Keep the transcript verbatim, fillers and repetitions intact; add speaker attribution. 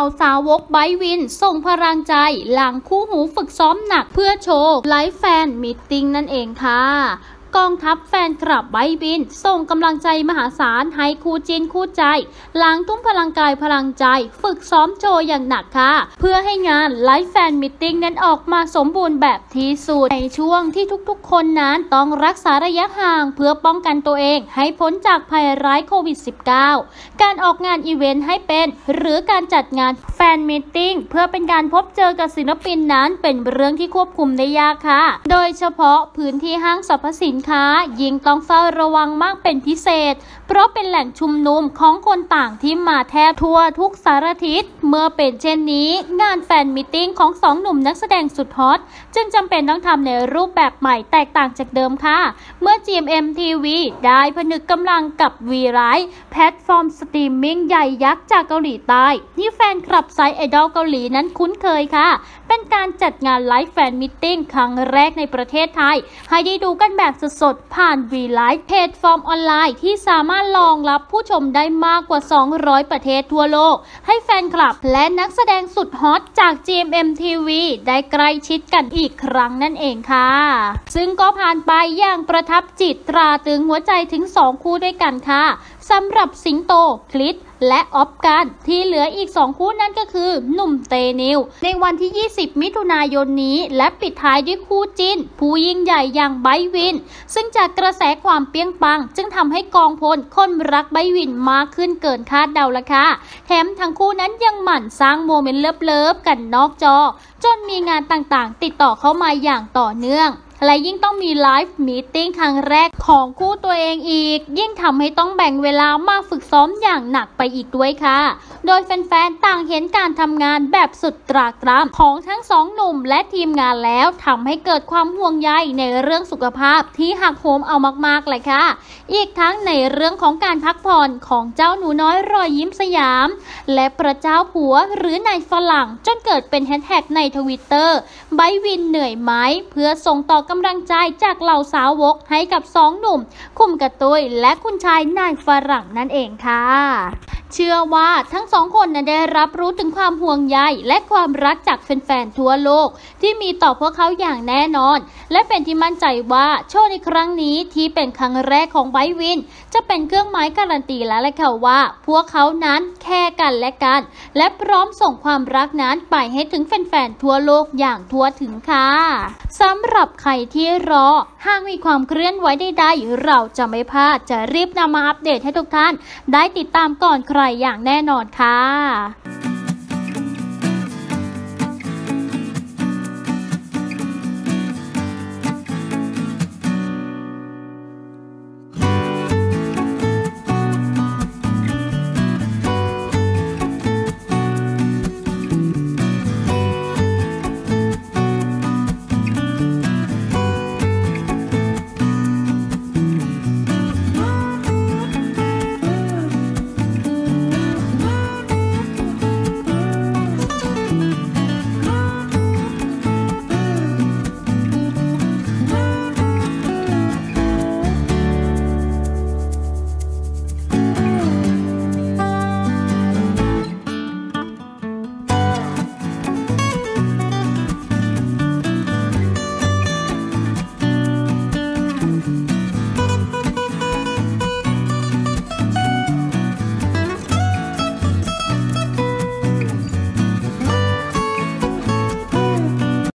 Speaker 1: สาวกไบวินส่งพลังใจหลังคู่หูฝึกซ้อมหนักเพื่อโชว์ไลฟ์แฟนมีตติ้งนั่นเองค่ะกองทัพแฟนคลับไบวินส่งกำลังใจมหาศาลให้คู่จินคู่ใจหลังทุ่มพลังกายพลังใจฝึกซ้อมโชว์อย่างหนักค่ะเพื่อให้งานไลฟ์แฟนมีตติ้งนั้นออกมาสมบูรณ์แบบที่สุดในช่วงที่ทุกๆคนนั้นต้องรักษาระยะห่างเพื่อป้องกันตัวเองให้พ้นจากภัยร้ายโควิด สิบเก้า การออกงานอีเวนต์ให้เป็นหรือการจัดงานแฟนมีตติ้งเพื่อเป็นการพบเจอกับศิลปินนั้นเป็นเรื่องที่ควบคุมได้ยากค่ะโดยเฉพาะพื้นที่ห้างสรรพสินค้ายิ่งต้องเฝ้าระวังมากเป็นพิเศษเพราะเป็นแหล่งชุมนุมของคนต่างที่มาแทบทั่วทุกสารทิศเมื่อเป็นเช่นนี้งานแฟนมีตติ้งของสองหนุ่มนักแสดงสุดฮอตจึงจำเป็นต้องทำในรูปแบบใหม่แตกต่างจากเดิมค่ะเมื่อ จี เอ็ม เอ็ม ที วี ได้ผนึกกำลังกับ วีไลฟ์แพลตฟอร์มสตรีมมิ่งใหญ่ยักษ์จากเกาหลีใต้ที่แฟนคลับไซต์ไอดอลเกาหลีนั้นคุ้นเคยค่ะเป็นการจัดงานไลฟ์แฟนมีตติ้งครั้งแรกในประเทศไทยให้ได้ดูกันแบบสดๆผ่าน วีไลฟ์ แพลตฟอร์มออนไลน์ที่สามารถรองรับผู้ชมได้มากกว่าสองร้อยประเทศทั่วโลกให้แฟนคลับและนักแสดงสุดฮอตจาก จี เอ็ม เอ็ม ที วี ได้ใกล้ชิดกันอีกครั้งนั่นเองค่ะซึ่งก็ผ่านไปอย่างประทับจิตตราตรึงหัวใจถึงสองคู่ด้วยกันค่ะสำหรับสิงโตคลิสและออฟกันที่เหลืออีกสองคู่นั้นก็คือหนุ่มเตนิวในวันที่ยี่สิบมิถุนายนนี้และปิดท้ายด้วยคู่จิ้นผู้ยิ่งใหญ่อย่างไบวินซึ่งจากกระแสความเปี้ยงปังจึงทำให้กองพลคนรักไบวินมากขึ้นเกินคาดเดาละค่ะแถมทั้งคู่นั้นยังหมั่นสร้างโมเมนต์เลิฟๆกันนอกจอจนมีงานต่างๆติดต่อเข้ามาอย่างต่อเนื่องและยิ่งต้องมีไลฟ์มีตติ้งครั้งแรกของคู่ตัวเองอีกยิ่งทำให้ต้องแบ่งเวลามาฝึกซ้อมอย่างหนักไปอีกด้วยค่ะโดยแฟนๆต่างเห็นการทำงานแบบสุดตรากตรำของทั้งสองหนุ่มและทีมงานแล้วทำให้เกิดความห่วงใยในเรื่องสุขภาพที่หักโหมเอามากๆเลยค่ะอีกทั้งในเรื่องของการพักผ่อนของเจ้าหนูน้อยรอยยิ้มสยามและพระเจ้าผัวหรือนายฝรั่งจนเกิดเป็นแฮชแท็กในทวิตเตอร์ไบวินเหนื่อยไหมเพื่อส่งต่อกำลังใจจากเหล่าสาวกให้กับสองหนุ่มคุมกระตุยและคุณชายนายฝรั่งนั่นเองค่ะเชื่อว่าทั้งสองคนนั้นได้รับรู้ถึงความห่วงใยและความรักจากแฟนๆทั่วโลกที่มีต่อพวกเขาอย่างแน่นอนและเป็นที่มั่นใจว่าโชว์ในครั้งนี้ที่เป็นครั้งแรกของไบวินจะเป็นเครื่องหมายการันตีแล้วแหละค่ะว่าพวกเขานั้นแค่กันและกันและพร้อมส่งความรักนั้นไปให้ถึงแฟนๆทั่วโลกอย่างทั่วถึงค่ะสำหรับใครที่รอหากมีความเคลื่อนไหวใดๆเราจะไม่พลาดจะรีบนำมาอัปเดตให้ทุกท่านได้ติดตามก่อนใครอย่างแน่นอนค่ะ